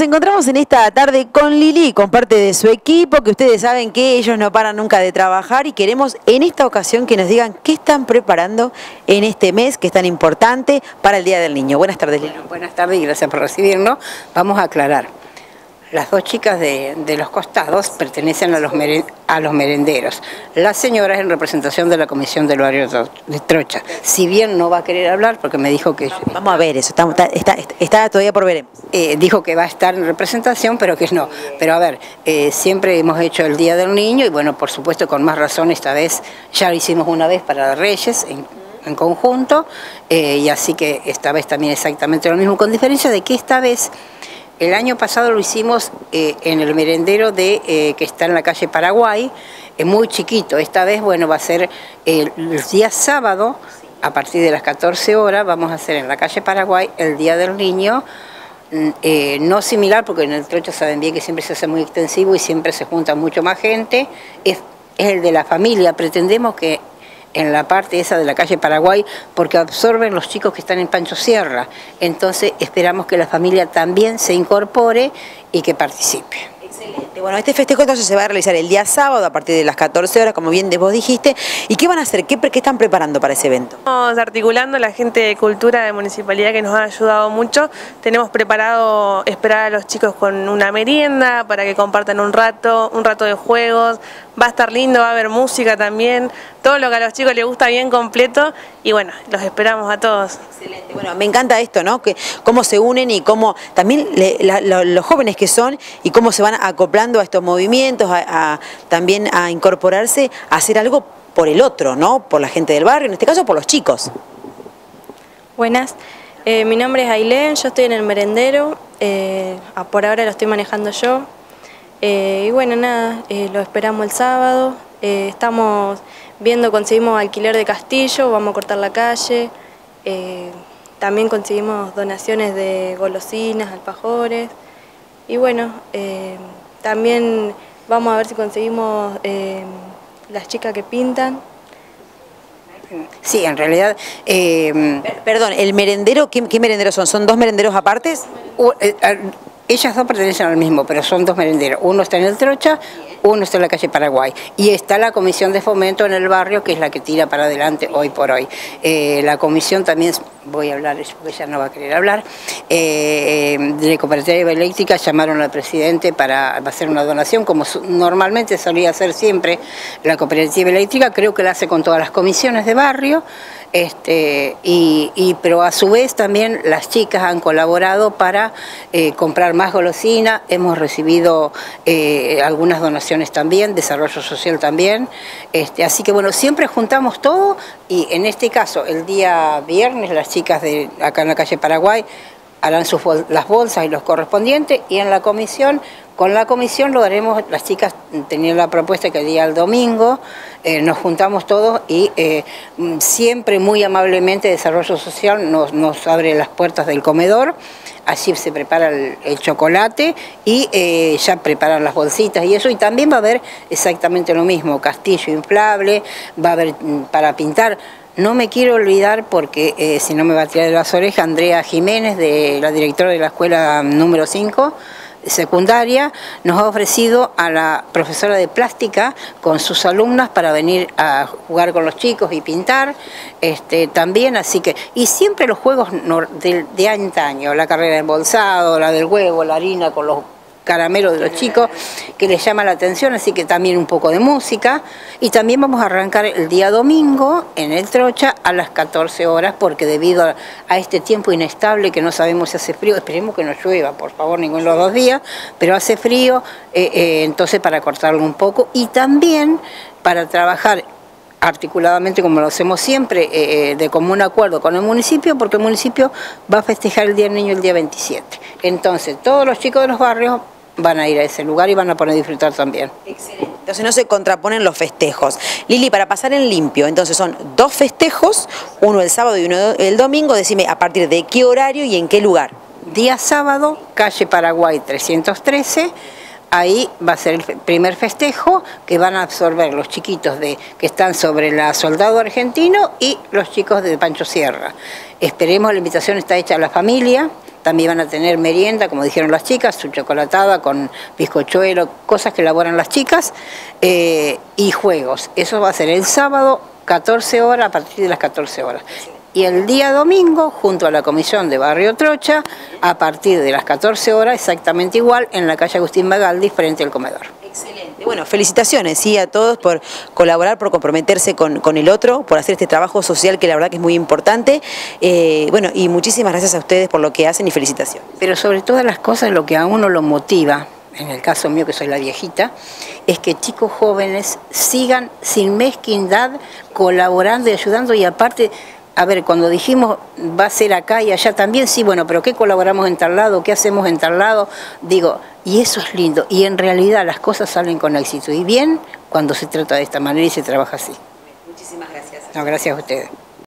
encontramos en esta tarde con Lili, con parte de su equipo, que ustedes saben que ellos no paran nunca de trabajar y queremos en esta ocasión que nos digan qué están preparando en este mes que es tan importante para el Día del Niño. Buenas tardes, Lili. Bueno, buenas tardes y gracias por recibirnos. Vamos a aclarar. Las dos chicas de los costados pertenecen a los merenderos. La señora es en representación de la Comisión del Barrio de Trocha. Si bien no va a querer hablar, porque me dijo que... Vamos a ver eso, está todavía por ver. Dijo que va a estar en representación, pero que no. Pero a ver, siempre hemos hecho el Día del Niño y bueno, por supuesto con más razón esta vez, ya lo hicimos una vez para Reyes en conjunto, y así que esta vez también exactamente lo mismo, con diferencia de que esta vez... El año pasado lo hicimos en el merendero que está en la calle Paraguay, muy chiquito. Esta vez, bueno, va a ser el día sábado, a partir de las 14 horas, vamos a hacer en la calle Paraguay el Día del Niño, no similar, porque en el Trocha saben bien que siempre se hace muy extensivo y siempre se junta mucho más gente, es el de la familia. Pretendemos que en la parte esa de la calle Paraguay, porque absorben los chicos que están en Pancho Sierra. Entonces esperamos que la familia también se incorpore y que participe. Excelente. Bueno, este festejo entonces se va a realizar el día sábado a partir de las 14 horas, como bien vos dijiste. ¿Y qué van a hacer? ¿Qué están preparando para ese evento? Estamos articulando la gente de cultura de municipalidad que nos ha ayudado mucho. Tenemos preparado esperar a los chicos con una merienda para que compartan un rato de juegos. Va a estar lindo, va a haber música también, todo lo que a los chicos les gusta bien completo y bueno, los esperamos a todos. Excelente, bueno, me encanta esto, ¿no? Que cómo se unen y cómo también los jóvenes que son y cómo se van acoplando a estos movimientos, también a incorporarse, a hacer algo por el otro, ¿no? Por la gente del barrio, en este caso por los chicos. Buenas, mi nombre es Ailén, yo estoy en el merendero, por ahora lo estoy manejando yo. Y bueno, nada, lo esperamos el sábado, estamos viendo, conseguimos alquiler de castillo, vamos a cortar la calle, también conseguimos donaciones de golosinas, alfajores, y bueno, también vamos a ver si conseguimos las chicas que pintan. Sí, en realidad... Perdón, ¿el merendero, qué merenderos son? ¿Son dos merenderos apartes? Ellas dos pertenecen al mismo, pero son dos merenderos. Uno está en el Trocha, uno está en la calle Paraguay. Y está la comisión de fomento en el barrio, que es la que tira para adelante hoy por hoy. La comisión también, voy a hablar, porque ella no va a querer hablar, de Cooperativa Eléctrica llamaron al presidente para hacer una donación, como normalmente solía hacer siempre la Cooperativa Eléctrica, creo que la hace con todas las comisiones de barrio, pero a su vez también las chicas han colaborado para comprar más golosina. Hemos recibido algunas donaciones también, desarrollo social también, así que bueno, siempre juntamos todo y en este caso el día viernes las chicas de acá en la calle Paraguay harán las bolsas y los correspondientes y en la comisión, con la comisión lo haremos, las chicas tenían la propuesta que el día del domingo nos juntamos todos y siempre muy amablemente Desarrollo Social nos abre las puertas del comedor, allí se prepara el chocolate y ya preparan las bolsitas y eso, y también va a haber exactamente lo mismo, castillo inflable, va a haber para pintar. No me quiero olvidar porque si no me va a tirar de las orejas, Andrea Jiménez, la directora de la escuela número 5, secundaria, nos ha ofrecido a la profesora de plástica con sus alumnas para venir a jugar con los chicos y pintar también, así que, y siempre los juegos de antaño, la carrera de embolsado, la del huevo, la harina con los caramelos de los chicos, que les llama la atención, así que también un poco de música, y también vamos a arrancar el día domingo en el Trocha a las 14 horas, porque debido a este tiempo inestable que no sabemos si hace frío, esperemos que no llueva, por favor, ninguno de los 2 días, pero hace frío, entonces para cortarlo un poco, y también para trabajar articuladamente, como lo hacemos siempre, de común acuerdo con el municipio, porque el municipio va a festejar el Día del Niño el día 27. Entonces, todos los chicos de los barrios van a ir a ese lugar y van a poder disfrutar también. Excelente. Entonces no se contraponen los festejos. Lili, para pasar en limpio, entonces son 2 festejos, uno el sábado y uno el domingo. Decime, ¿a partir de qué horario y en qué lugar? Día sábado, calle Paraguay 313, ahí va a ser el primer festejo que van a absorber los chiquitos que están sobre la Soldado Argentino y los chicos de Pancho Sierra. Esperemos, la invitación está hecha a la familia, también van a tener merienda, como dijeron las chicas, su chocolatada con bizcochuelo, cosas que elaboran las chicas, y juegos. Eso va a ser el sábado, 14 horas, a partir de las 14 horas. Y el día domingo, junto a la comisión de Barrio Trocha, a partir de las 14 horas, exactamente igual, en la calle Agustín Magaldi, frente al comedor. Excelente. Bueno, felicitaciones, sí, a todos por colaborar, por comprometerse con el otro, por hacer este trabajo social que la verdad que es muy importante. Bueno, y muchísimas gracias a ustedes por lo que hacen y felicitaciones. Pero sobre todas las cosas, lo que a uno lo motiva, en el caso mío que soy la viejita, es que chicos jóvenes sigan sin mezquindad colaborando y ayudando, y aparte, a ver, cuando dijimos va a ser acá y allá también, sí, bueno, pero ¿qué colaboramos en tal lado? ¿Qué hacemos en tal lado? Digo, y eso es lindo, y en realidad las cosas salen con éxito y bien cuando se trata de esta manera y se trabaja así. Muchísimas gracias. No, gracias a ustedes.